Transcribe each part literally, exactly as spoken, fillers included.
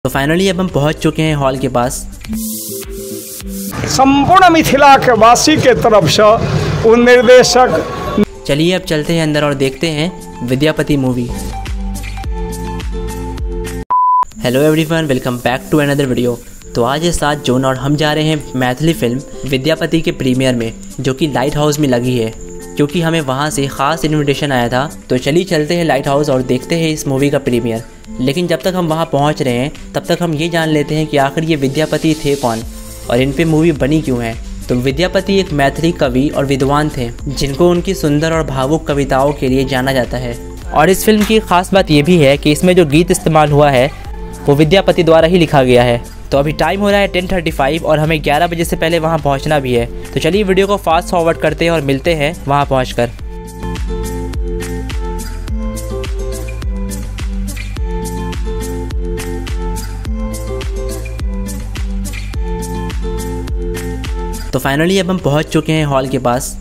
तो फाइनली अब हम पहुंच चुके हैं हॉल के पास। संपूर्ण मिथिला के वासी के तरफ से वो निर्देशक। चलिए अब चलते हैं अंदर और देखते हैं Vidyapati movie. Hello everyone, welcome back to another video. तो आज है सात जून और हम जा रहे हैं मैथिली फिल्म विद्यापति के प्रीमियर में, जो कि लाइट हाउस में लगी है, क्योंकि हमें वहाँ से ख़ास इनविटेशन आया था। तो चलिए चलते हैं लाइट हाउस और देखते हैं इस मूवी का प्रीमियर। लेकिन जब तक हम वहाँ पहुँच रहे हैं तब तक हम ये जान लेते हैं कि आखिर ये विद्यापति थे कौन और इन पे मूवी बनी क्यों है। तो विद्यापति एक मैथिली कवि और विद्वान थे, जिनको उनकी सुंदर और भावुक कविताओं के लिए जाना जाता है। और इस फिल्म की ख़ास बात ये भी है कि इसमें जो गीत इस्तेमाल हुआ है वो विद्यापति द्वारा ही लिखा गया है। तो अभी टाइम हो रहा है टेन थर्टी फाइव और हमें ग्यारह बजे से पहले वहाँ पहुँचना भी है। तो चलिए वीडियो को फास्ट फॉरवर्ड करते हैं और मिलते हैं वहाँ पहुँच कर। तो फाइनली अब हम पहुँच चुके हैं हॉल के पास।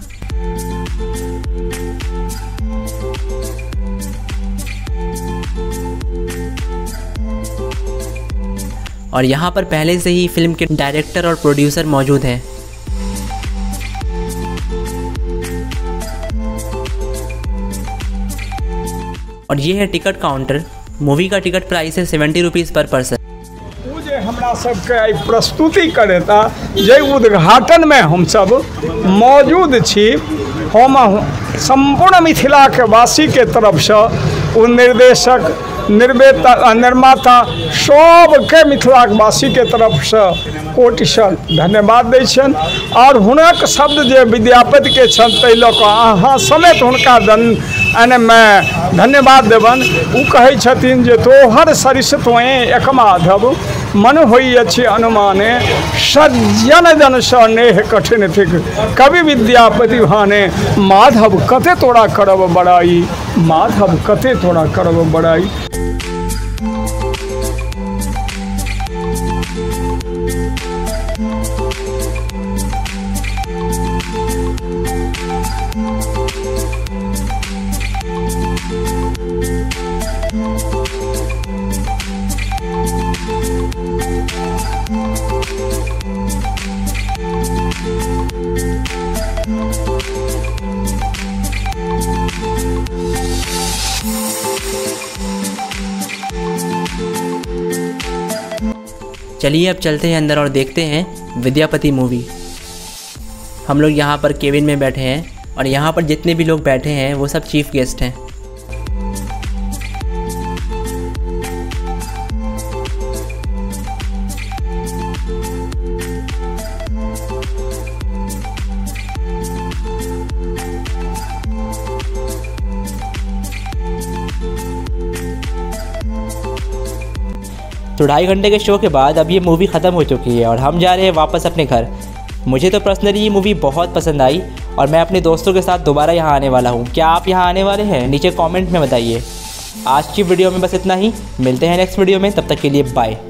और यहाँ पर पहले से ही फिल्म के डायरेक्टर और प्रोड्यूसर मौजूद हैं। और ये है टिकट काउंटर। मूवी का टिकट प्राइस है सेवेंटी रुपीज़ पर पर्सन। जे हमरा सबके आई प्रस्तुति करेता जे उद्घाटन में हम सब मौजूद छी। हम संपूर्ण मिथिला के वासी के तरफ से वो निर्देशक निर्माता निर्माता सबके मिथिला वासी के तरफ से कोटिसँ धन्यवाद दै छन। और हुनक शब्द जे विद्यापति के छन तै लऽ कऽ अहाँ समेत हुनका धन मैं धन्यवाद देवन। ओ कहै छथिन जे तोहर सरिस तोए एक माधव मन होई अछि अनुमाने सज्जन जन स्नेह कठिन थिक कवि विद्यापति भाने माधव कते तोड़ा करब बड़ाई माधव कते तोड़ा करब बड़ाई। चलिए अब चलते हैं अंदर और देखते हैं विद्यापति मूवी। हम लोग यहाँ पर केबिन में बैठे हैं और यहाँ पर जितने भी लोग बैठे हैं वो सब चीफ गेस्ट हैं। तो ढाई घंटे के शो के बाद अब ये मूवी ख़त्म हो चुकी है और हम जा रहे हैं वापस अपने घर। मुझे तो पर्सनली ये मूवी बहुत पसंद आई और मैं अपने दोस्तों के साथ दोबारा यहाँ आने वाला हूँ। क्या आप यहाँ आने वाले हैं? नीचे कमेंट में बताइए। आज की वीडियो में बस इतना ही। मिलते हैं नेक्स्ट वीडियो में, तब तक के लिए बाय।